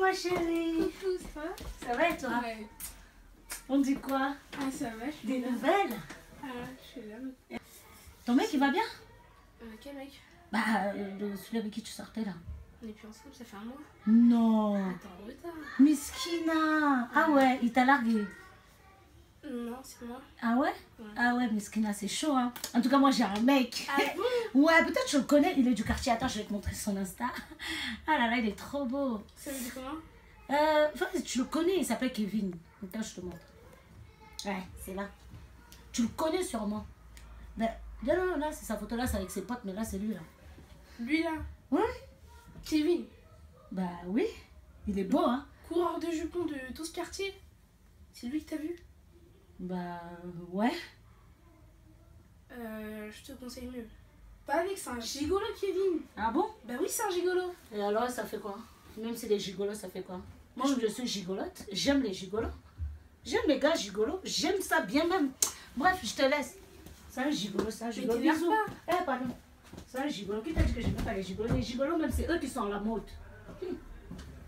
ma chérie. Coucou, ça va? Ça va et toi? Ouais. On dit quoi? Ah, ça va, je suis Des là. nouvelles? Ah, je suis là. Ton mec, il va bien? Quel mec? Bah, celui avec qui tu sortais là. On est plus ensemble, ça fait un mois. Non. Attends, en retard. Miskina. Ah ouais, il t'a largué. Non, c'est moi. Ah ouais? Ouais. Ah ouais, Miskina, c'est chaud, hein. En tout cas, moi, j'ai un mec. Ah bon? Ouais, peut-être je le connais. Il est du quartier. Attends, je vais te montrer son Insta. Ah là là, il est trop beau. Ça me dit comment? Enfin, tu le connais, il s'appelle Kevin. Attends, je te montre. Ouais, c'est là. Tu le connais sûrement. Ben, non, non, là, c'est sa photo là, c'est avec ses potes, mais là, c'est lui là. Lui là? Ouais? Kevin. Bah oui, il est beau, hein. Coureur de jupons de tout ce quartier. C'est lui que t'as vu? Bah ouais. Je te conseille mieux. Pas avec, c'est un gigolo, Kevin. Ah bon? Bah oui, c'est un gigolo. Et alors, ça fait quoi? Même si les gigolos, ça fait quoi? Moi, je suis gigolote, j'aime les gigolos. J'aime les gars gigolos, j'aime ça bien même. Bref, je te laisse. C'est un gigolo, c'est un gigolo. t'énerve Bisous. pas. Eh, pardon. C'est un gigolo. Qui t'a dit que j'aime pas les gigolos? Les gigolos, même, c'est eux qui sont à la mode.